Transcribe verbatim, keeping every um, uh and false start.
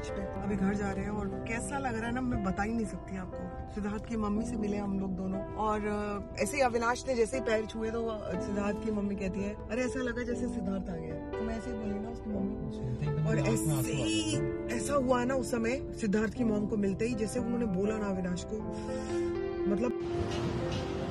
बीच पे। अभी घर जा रहे हैं और कैसा लग रहा है ना, मैं बता ही नहीं सकती आपको। सिद्धार्थ की मम्मी से मिले हम लोग दोनों, और ऐसे ही अविनाश ने जैसे ही पैर छुए तो सिद्धार्थ की मम्मी कहती है अरे ऐसा लगा जैसे सिद्धार्थ आ गया। तो मैं ऐसे ही बोली ना उसकी मम्मी, और ऐसे ही ऐसा हुआ ना उस समय सिद्धार्थ की मॉम को मिलते ही, जैसे उन्होंने बोला ना अविनाश को, मतलब